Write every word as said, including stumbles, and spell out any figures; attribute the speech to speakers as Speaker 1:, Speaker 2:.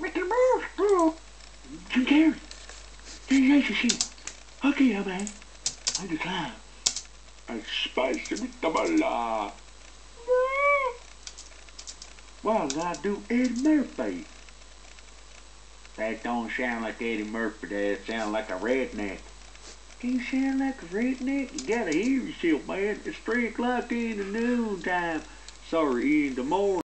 Speaker 1: Mister Murphy. Jim Carrey. Jim Carrey shit. Okay, now, man. I decline. A spicy meatball. Well, I do Eddie Murphy. That don't sound like Eddie Murphy, that sound like a redneck. Can you sound like a redneck? You gotta hear yourself, man. It's three o'clock in the noontime. Sorry, in the morning.